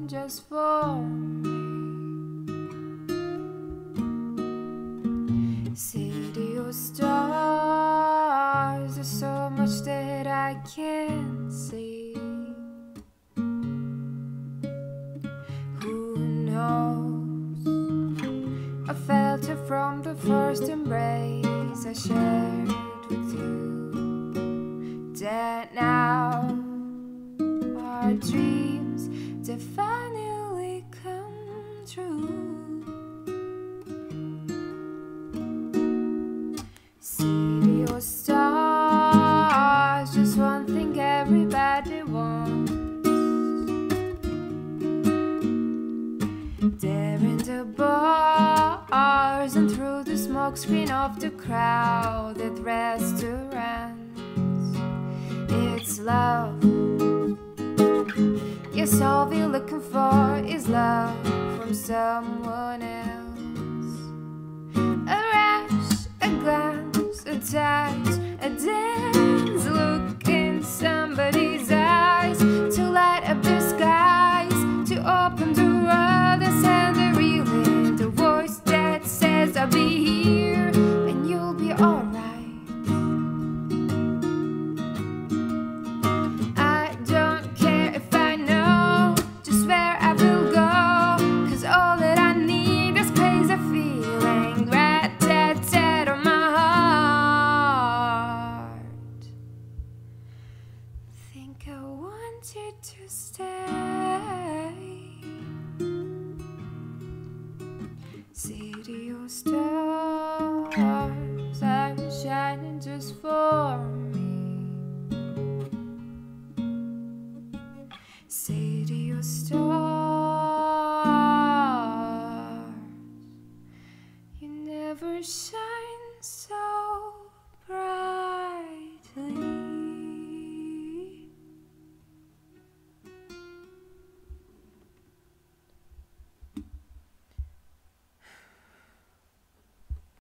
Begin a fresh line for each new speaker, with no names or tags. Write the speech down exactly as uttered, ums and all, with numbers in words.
just for me. City of stars, there's so much that I can't see. Who knows? I felt it from the first embrace I shared with you. That now our dreams they finally come true. City of stars, just one thing everybody wants. There in the bars and through the smoke screen of the crowded restaurants, it's love. Yes, all we're looking for is love from someone else. A rush, a glance, a touch, a dance, look in somebody's eyes, to light up the skies, to open the world and send a reeling, the voice that says I'll be here and you'll be alright. I don't care if I know just where I will go, cause all that I need is crazy feeling rat-tat-tat on my heart. Think I want you to stay. City of stars, I'm shining just for